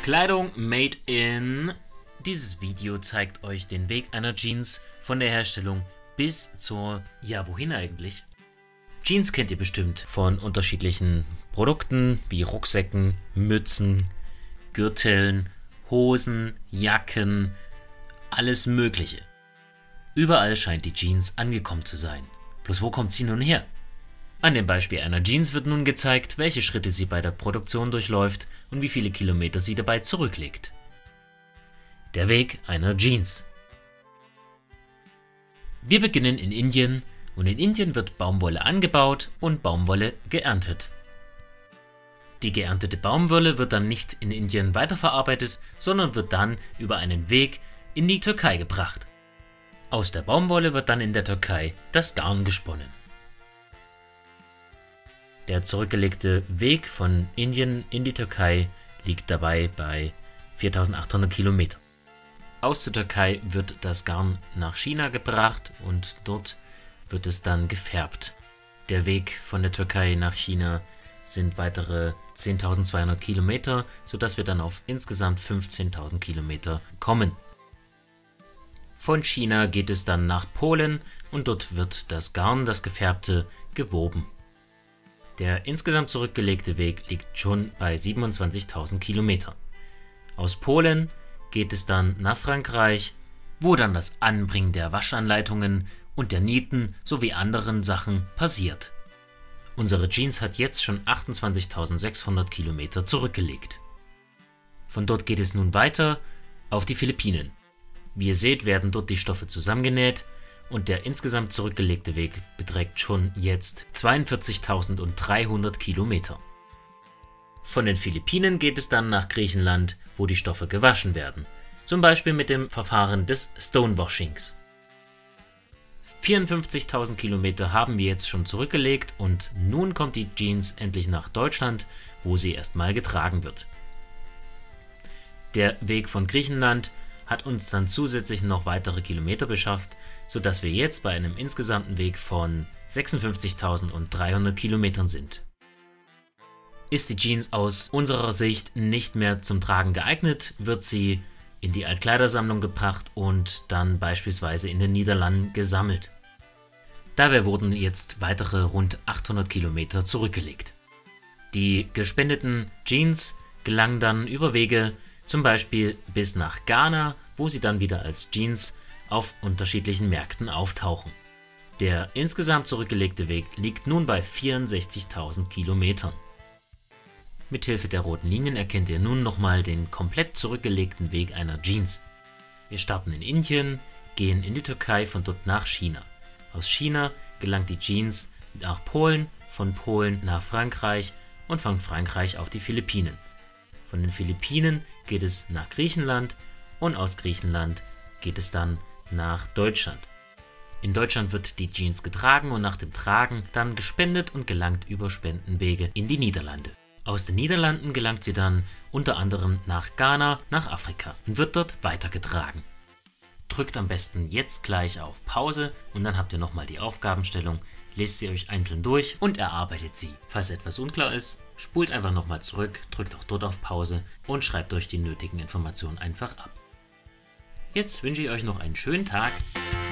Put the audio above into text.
Kleidung made in. Dieses Video zeigt euch den Weg einer Jeans von der Herstellung bis zur, ja wohin eigentlich? Jeans kennt ihr bestimmt von unterschiedlichen Produkten wie Rucksäcken, Mützen, Gürteln, Hosen, Jacken, alles Mögliche. Überall scheint die Jeans angekommen zu sein. Bloß wo kommt sie nun her? An dem Beispiel einer Jeans wird nun gezeigt, welche Schritte sie bei der Produktion durchläuft und wie viele Kilometer sie dabei zurücklegt. Der Weg einer Jeans. Wir beginnen in Indien und in Indien wird Baumwolle angebaut und Baumwolle geerntet. Die geerntete Baumwolle wird dann nicht in Indien weiterverarbeitet, sondern wird dann über einen Weg in die Türkei gebracht. Aus der Baumwolle wird dann in der Türkei das Garn gesponnen. Der zurückgelegte Weg von Indien in die Türkei liegt dabei bei 4800 Kilometer. Aus der Türkei wird das Garn nach China gebracht und dort wird es dann gefärbt. Der Weg von der Türkei nach China sind weitere 10.200 Kilometer, sodass wir dann auf insgesamt 15.000 Kilometer kommen. Von China geht es dann nach Polen und dort wird das Garn, das gefärbte, gewoben. Der insgesamt zurückgelegte Weg liegt schon bei 27.000 Kilometern. Aus Polen geht es dann nach Frankreich, wo dann das Anbringen der Waschanleitungen und der Nieten sowie anderen Sachen passiert. Unsere Jeans hat jetzt schon 28.600 Kilometer zurückgelegt. Von dort geht es nun weiter auf die Philippinen. Wie ihr seht, werden dort die Stoffe zusammengenäht und der insgesamt zurückgelegte Weg beträgt schon jetzt 42.300 Kilometer. Von den Philippinen geht es dann nach Griechenland, wo die Stoffe gewaschen werden, zum Beispiel mit dem Verfahren des Stonewashings. 54.000 Kilometer haben wir jetzt schon zurückgelegt und nun kommt die Jeans endlich nach Deutschland, wo sie erstmal getragen wird. Der Weg von Griechenland hat uns dann zusätzlich noch weitere Kilometer beschafft, sodass wir jetzt bei einem insgesamten Weg von 56.300 Kilometern sind. Ist die Jeans aus unserer Sicht nicht mehr zum Tragen geeignet, wird sie in die Altkleidersammlung gebracht und dann beispielsweise in den Niederlanden gesammelt. Dabei wurden jetzt weitere rund 800 Kilometer zurückgelegt. Die gespendeten Jeans gelangen dann über Wege zum Beispiel bis nach Ghana, wo sie dann wieder als Jeans auf unterschiedlichen Märkten auftauchen. Der insgesamt zurückgelegte Weg liegt nun bei 64.000 Kilometern. Mithilfe der roten Linien erkennt ihr nun nochmal den komplett zurückgelegten Weg einer Jeans. Wir starten in Indien, gehen in die Türkei, von dort nach China. Aus China gelangt die Jeans nach Polen, von Polen nach Frankreich und von Frankreich auf die Philippinen. Von den Philippinen geht es nach Griechenland und aus Griechenland geht es dann nach Deutschland. In Deutschland wird die Jeans getragen und nach dem Tragen dann gespendet und gelangt über Spendenwege in die Niederlande. Aus den Niederlanden gelangt sie dann unter anderem nach Ghana, nach Afrika und wird dort weitergetragen. Drückt am besten jetzt gleich auf Pause und dann habt ihr nochmal die Aufgabenstellung, lest sie euch einzeln durch und erarbeitet sie. Falls etwas unklar ist, spult einfach nochmal zurück, drückt auch dort auf Pause und schreibt euch die nötigen Informationen einfach ab. Jetzt wünsche ich euch noch einen schönen Tag.